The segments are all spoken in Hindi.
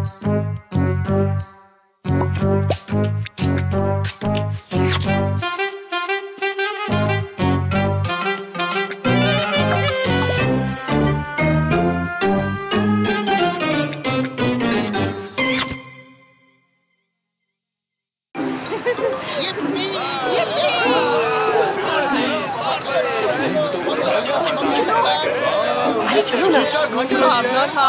भागना था।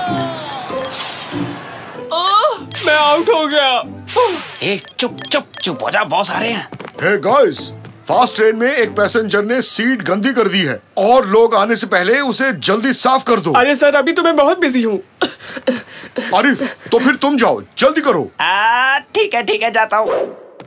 मैं आउट हो गया। चुप चुप चुप हो जा, बॉस आ रहे हैं। हे गाइस, फास्ट ट्रेन में एक पैसेंजर ने सीट गंदी कर दी है और लोग आने से पहले उसे जल्दी साफ कर दो। अरे सर, अभी तो मैं बहुत बिजी हूँ। अरे तो फिर तुम जाओ, जल्दी करो। ठीक है जाता हूँ।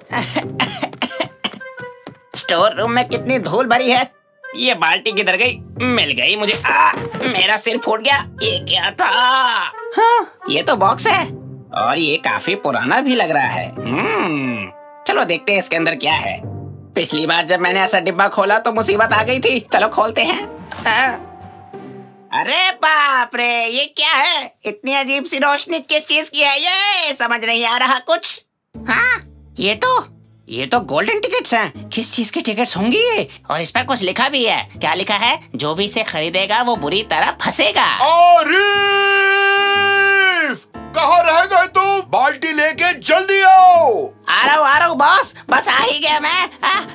स्टोर रूम में कितनी धूल भरी है। ये बाल्टी किधर गई? मिल गई मुझे। मेरा सिर फूट गया। ये क्या था? हाँ, ये तो बॉक्स है और ये काफी पुराना भी लग रहा है। चलो देखते हैं इसके अंदर क्या है। पिछली बार जब मैंने ऐसा डिब्बा खोला तो मुसीबत आ गई थी। चलो खोलते हैं। अरे बाप रे, ये क्या है? इतनी अजीब सी रोशनी किस चीज की है? ये समझ नहीं आ रहा कुछ। हाँ, ये तो गोल्डन टिकट्स हैं। किस चीज के टिकट्स होंगी ये? और इस पर कुछ लिखा भी है। क्या लिखा है? जो भी इसे खरीदेगा वो बुरी तरह फंसेगा। आरिफ, कहाँ रह गए तुम? बाल्टी लेके जल्दी आओ। आ रहा हूँ बॉस, बस आ ही गया मैं।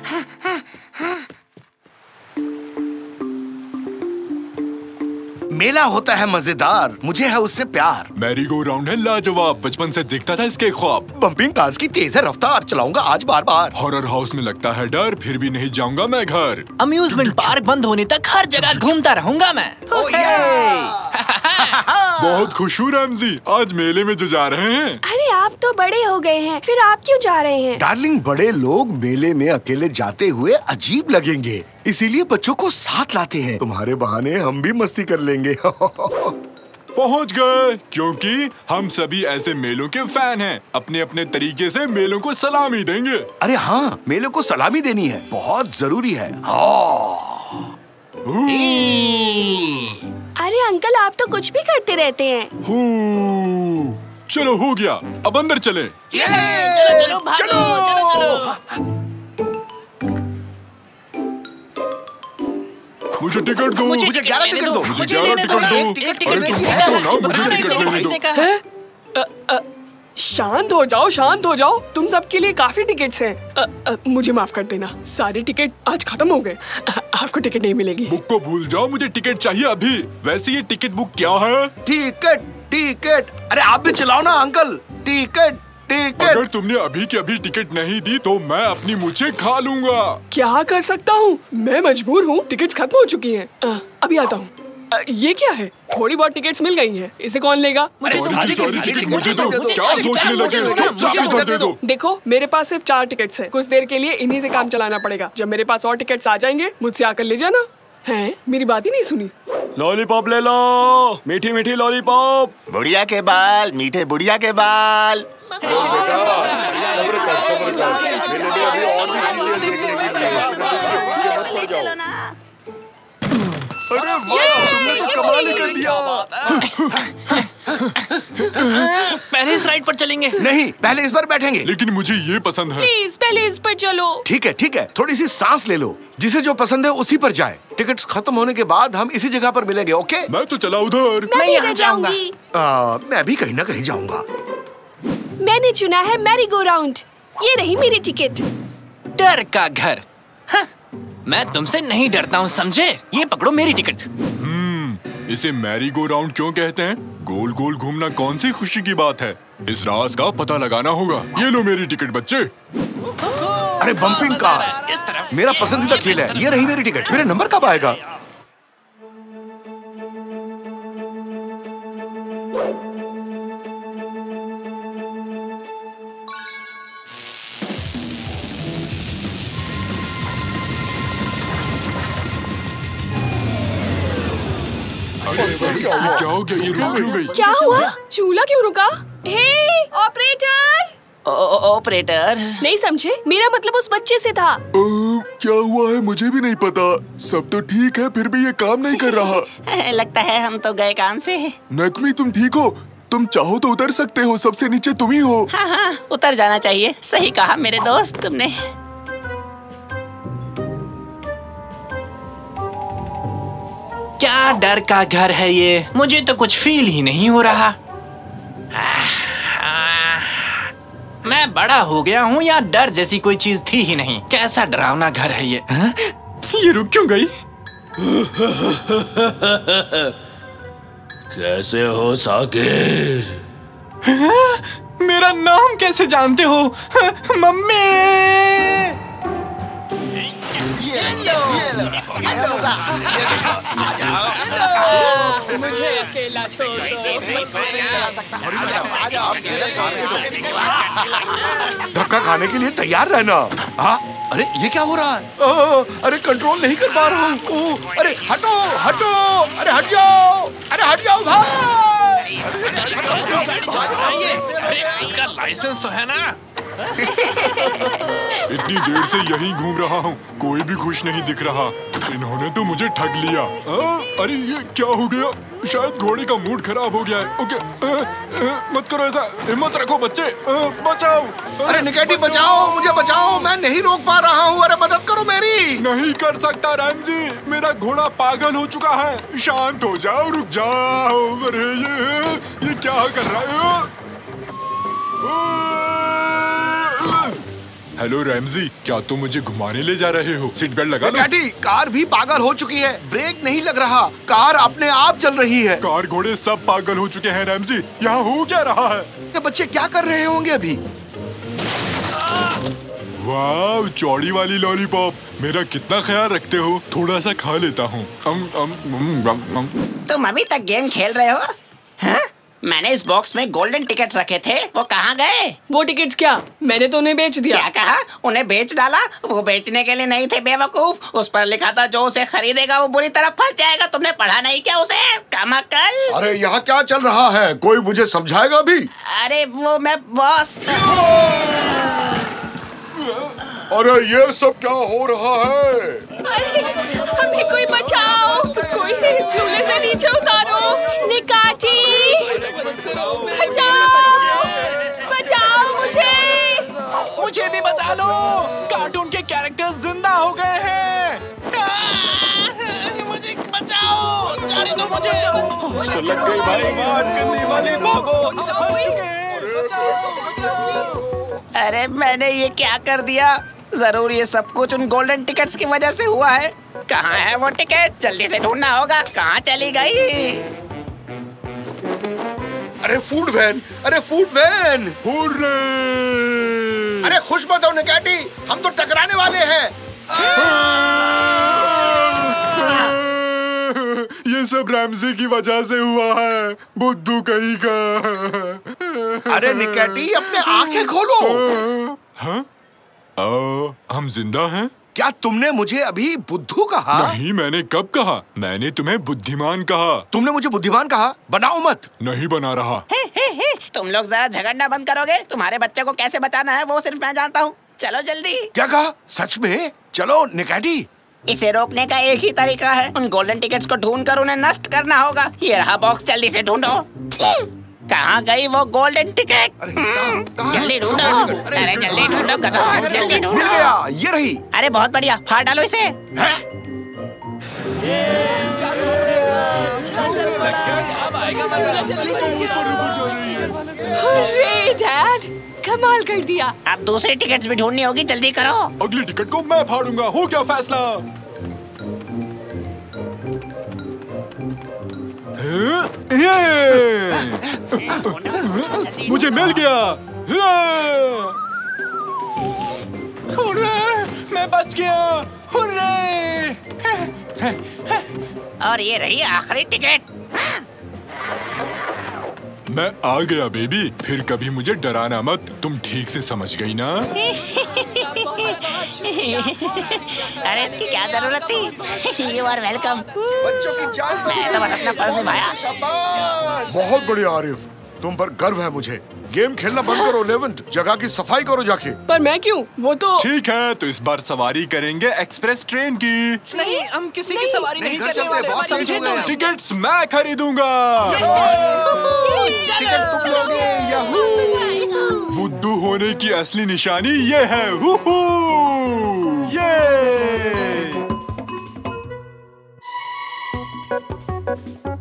मेला होता है मजेदार, मुझे है उससे प्यार। मैरी गो राउंड है लाजवाब, बचपन से दिखता था इसके ख्वाब। बम्पिंग कार्स की तेज है रफ्तार, चलाऊंगा आज बार बार। हॉरर हाउस में लगता है डर, फिर भी नहीं जाऊंगा मैं घर। अम्यूजमेंट पार्क बंद होने तक हर जगह घूमता रहूंगा मैं। बहुत खुश हूँ रैमजी, आज मेले में जो जा रहे हैं। अरे आप तो बड़े हो गए हैं, फिर आप क्यों जा रहे हैं? डार्लिंग, बड़े लोग मेले में अकेले जाते हुए अजीब लगेंगे, इसीलिए बच्चों को साथ लाते हैं। तुम्हारे बहाने हम भी मस्ती कर लेंगे। पहुँच गए, क्योंकि हम सभी ऐसे मेलों के फैन हैं। अपने अपने तरीके से मेलों को सलामी देंगे। अरे हाँ, मेलों को सलामी देनी है, बहुत जरूरी है। अरे अंकल, आप तो कुछ भी करते रहते हैं। चलो हो गया, अब अंदर चले। चलो भागो, चलो। मुझे टिकट दो। मुझे 11 टिकट दो। मुझे 11 टिकट दो। अरे तुम भागो ना, मुझे टिकट लेने दो। शांत हो जाओ। तुम सबके लिए काफी टिकट्स हैं। मुझे माफ कर देना, सारे टिकट आज खत्म हो गए। आपको टिकट नहीं मिलेगी। बुक को भूल जाओ, मुझे टिकट चाहिए अभी। वैसे ये टिकट बुक क्या है? टिकट। अरे आप भी चलाओ ना अंकल। टिकट। अगर तुमने अभी की अभी टिकट नहीं दी तो मैं अपनी मूंछें खा लूंगा। क्या कर सकता हूँ, मैं मजबूर हूँ। टिकट्स खत्म हो चुकी हैं। अभी आता हूँ। ये क्या है? थोड़ी बहुत टिकट्स मिल गई हैं। इसे कौन लेगा? मुझे दो। क्या सोचने लगे? चुपचाप दे दो। देखो, मेरे पास सिर्फ 4 टिकट्स हैं। कुछ देर के लिए इन्हीं से काम चलाना पड़ेगा। जब मेरे पास और टिकट्स आ जाएंगे, मुझसे आकर ले जाना। हैं? मेरी बात ही नहीं सुनी। लॉलीपॉप ले लो, मीठी मीठी लॉलीपॉप। बुढ़िया के बाल, मीठे बुढ़िया के बाल। अरे वाह, तुमने तो कमाल ही कर दिया। पहले इस राइड पर चलेंगे। नहीं, पहले इस पर बैठेंगे। लेकिन मुझे ये पसंद है। प्लीज पहले इस पर चलो। ठीक है, थोड़ी सी सांस ले लो। जिसे जो पसंद है उसी पर जाए। टिकट्स खत्म होने के बाद हम इसी जगह पर मिलेंगे, ओके? मैं तो चला उधर। मैं यहाँ जाऊंगा। मैं भी कहीं ना कहीं जाऊंगा। मैंने चुना है मैरी गो राउंड। ये रही मेरी टिकट। डर का घर। हाँ, मैं तुमसे नहीं डरता हूँ, समझे? ये पकड़ो मेरी टिकट। इसे मैरी गो राउंड क्यों कहते हैं? गोल गोल घूमना कौन सी खुशी की बात है? इस राज का पता लगाना होगा। ये लो मेरी टिकट बच्चे। अरे बम्पिंग कार्स मेरा पसंदीदा खेल है। ये रही मेरी टिकट। मेरा नंबर कब आएगा? क्या हो गया? ये रुक क्यों गई? क्या हुआ? चूल्हा क्यों रुका? हे ऑपरेटर! ऑपरेटर नहीं समझे, मेरा मतलब उस बच्चे से था। क्या हुआ है मुझे भी नहीं पता। सब तो ठीक है, फिर भी ये काम नहीं कर रहा। लगता है हम तो गए काम से। नकमी, तुम ठीक हो? तुम चाहो तो उतर सकते हो, सबसे नीचे तुम ही हो। हाँ हाँ, उतर जाना चाहिए। सही कहा मेरे दोस्त तुमने। क्या डर का घर है ये, मुझे तो कुछ फील ही नहीं हो रहा। मैं बड़ा हो गया हूँ या डर जैसी कोई चीज थी ही नहीं। कैसा डरावना घर है ये। ये रुक क्यों गई? कैसे हो साकिर? मेरा नाम कैसे जानते हो? मम्मी! मुझे अकेला छोड़ धक्का खाने के लिए तैयार रहना। हाँ, अरे ये क्या हो रहा है? अरे कंट्रोल नहीं कर पा रहा हूँ। अरे हटो हटो, अरे हट जाओ, अरे हट जाओ भाई। इसका लाइसेंस तो है ना? इतनी देर से यहीं घूम रहा हूँ, कोई भी खुश नहीं दिख रहा। इन्होंने तो मुझे ठग लिया। अरे ये क्या हो गया? शायद घोड़े का मूड खराब हो गया है। ओके, मत करो ऐसा, हिम्मत रखो बच्चे, बचाओ। अरे निकेटी बचाओ, मुझे बचाओ, मैं नहीं रोक पा रहा हूँ। अरे मदद करो मेरी। नहीं कर सकता रैमजी, मेरा घोड़ा पागल हो चुका है। शांत हो जाओ, रुक जाओ। अरे ये क्या कर रहा है? हेलो रैमजी, क्या तुम मुझे घुमाने ले जा रहे हो? सीट बेल्ट लगा लो। निकेटी, कार भी पागल हो चुकी है, ब्रेक नहीं लग रहा, कार अपने आप चल रही है। कार घोड़े सब पागल हो चुके हैं रैमजी, यहाँ हो क्या रहा है? ये बच्चे क्या कर रहे होंगे अभी? वाह, चौड़ी वाली लॉलीपॉप, मेरा कितना ख्याल रखते हो। थोड़ा सा खा लेता हूँ। तुम अभी तक गेम खेल रहे हो? हाँ? मैंने इस बॉक्स में गोल्डन टिकट्स रखे थे, वो कहाँ गए? वो टिकट्स क्या? मैंने तो उन्हें बेच दिया। क्या कहा? उन्हें बेच डाला? वो बेचने के लिए नहीं थे बेवकूफ, उस पर लिखा था जो उसे खरीदेगा वो बुरी तरह फंस जाएगा। तुमने पढ़ा नहीं क्या उसे? कमाकल। अरे यहाँ क्या चल रहा है? कोई मुझे समझाएगा भी? अरे वो मैं बॉस। अरे ये सब क्या हो रहा है? अरे हमें कोई बचाओ, कोई झूले से नीचे उतारो। निकाटी, बचाओ, बचाओ मुझे भी बचा लो, कार्टून के कैरेक्टर्स जिंदा हो गए हैं। मुझे बचाओ, जाने दो मुझे। तो लग गई भाई, बात करने वाली भागो, हम फंस चुके हैं। अरे मैंने ये क्या कर दिया? जरूर ये सब कुछ उन गोल्डन टिकट्स की वजह से हुआ है। कहाँ है वो टिकट? जल्दी से ढूंढना होगा। कहाँ चली गई? अरे फूड वैन, अरे फूड वैन। हुर्रे! अरे खुश मत हो निकेटी, हम तो टकराने वाले हैं। ये सब रैमजी की वजह से हुआ है, बुद्धू कहीं का। अरे निकेटी, अपने आंखें खोलो। हाँ? हम जिंदा हैं? क्या तुमने मुझे अभी बुद्धू कहा? नहीं, मैंने कब कहा? मैंने तुम्हें बुद्धिमान कहा। तुमने मुझे बुद्धिमान कहा? बनाओ मत। नहीं बना रहा। तुम लोग जरा झगड़ना बंद करोगे? तुम्हारे बच्चे को कैसे बचाना है वो सिर्फ मैं जानता हूँ। चलो जल्दी। क्या कहा? सच में? चलो निकेटी। इसे रोकने का एक ही तरीका है, उन गोल्डन टिकट्स को ढूंढकर उन्हें नष्ट करना होगा। ये रहा बॉक्स, जल्दी से ढूंढो। कहाँ गई वो गोल्डन टिकट? जल्दी ढूंढो। अरे जल्दी ढूंढो, जल्दी ढूंढो। मिल गया, ये रही। अरे बहुत बढ़िया, फाड़ डालो इसे। अरे डैड, कमाल कर दिया। अब दूसरी टिकट्स भी ढूंढनी होगी, जल्दी करो। अगली टिकट को मैं फाड़ूंगा। हो क्या फैसला? मुझे मिल गया। मैं बच गया। हुर्रे! और ये रही आखिरी टिकट। मैं आ गया बेबी, फिर कभी मुझे डराना मत। तुम ठीक से समझ गई ना? अरे इसकी क्या जरूरत थी? You are welcome. बच्चों की जान। मैंने तो बस अपना फर्ज निभाया। शाबाश। बहुत बढ़िया आरिफ, तुम पर गर्व है मुझे। गेम खेलना बंद करो लेवेंट, जगह की सफाई करो जाके। पर मैं क्यों? वो तो ठीक है, तो इस बार सवारी करेंगे एक्सप्रेस ट्रेन की। नहीं, हम किसी की सवारी नहीं घर करने चलते, वाले। बहुत समझे तुम। टिकट्स मैं खरीदूंगा। टिकट तुम लोगे। याहू। बुद्धू होने की असली निशानी ये है। हुहू। ये